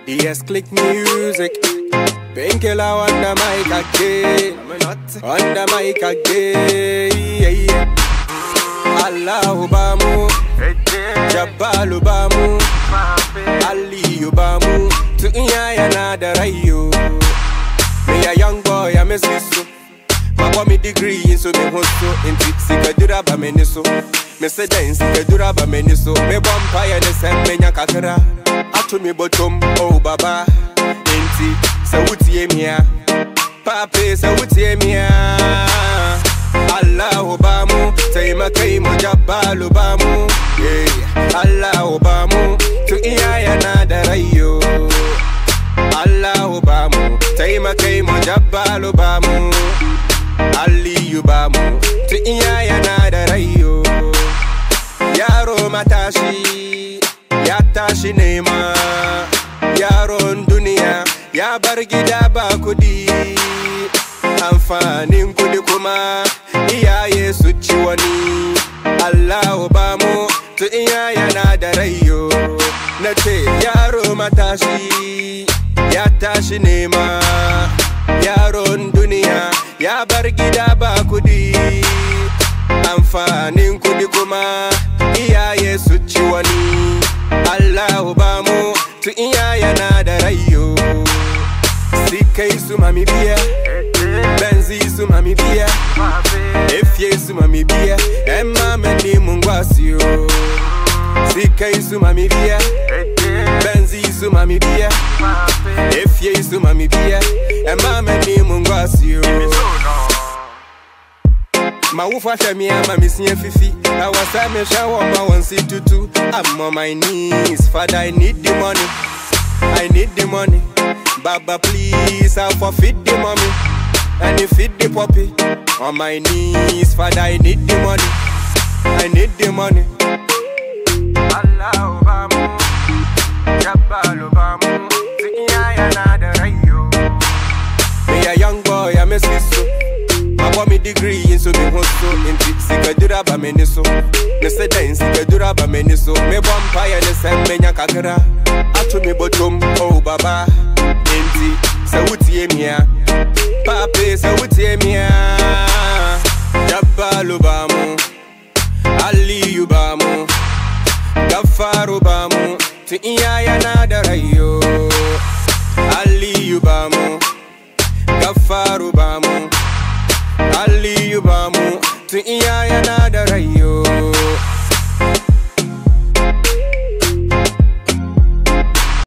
DS click music. Pynekilla on the mic again. On the mic again. Allahu Bamu, Jabbalu Bamu, Ali Bamu. To Inya another rayo. Me a young boy, I'm a sister. My mommy degree in so me hosto. In Sika Duraba Meniso. Me say dance Sika Duraba Meniso. Me vampire ne sem me nya kakra. Atu me bottom, oh baba. Inti, sa wuti emia. Pape, sa wuti emia. Allahu Bamu, Taima Kaimo Jabbalu Bamu. Yeah, Allahu Bamu, to Iya nada rayo. Allahu Bamu, Taima Kaimo Jabbalu Bamu. Ali Bamu, to Iya nada rayo. Yaro matashi, yatashi nema. Yaro dunia, ya bargida bakudi. Amfanin kudi kuma iyaye su ci wani. Allahu Bamu, to iyaye na da rayo. Na ce yaro matashi ya tashi nema. Yaron duniya ya bar gida ba kudi. Amfanin kudi kuma iyaye su ci wani. Allahu Bamu, to iyaye na da rayo. Sikai su mami biya, Benzi su mami biya, Efye su mami biya, Emma meni mungwasio. Sikai su mami biya, Benzi su mami biya, Efye su mami biya, Emma meni mungwasio. Ma wufa shamia ma misiye fifi. I was a me shower ma one see tutu. I'm on my knees, Father I need the money. I need the money. Baba please, I forfeit the mommy. And you feed the puppy. On my knees, Father I need the money. I need the money. Allahu Bamu, Jabbalu Bamu. Inya nada rayo. Me a young boy, I'm a sister. My mommy degree in so me hosto. In Sika Duraba Meniso. Me say dance Sika Duraba Meniso. Me vampire ne sem me nya kakra. Atu me bottom, oh baba. Inti, sa wuti emia. Pape, sa wuti emia. Jabbalu Bamu, Ali Bamu, Gafaru Bamu. To Iya nada rayo. Ali Bamu, Gafaru Bamu, Ali Bamu. To Iya nada rayo.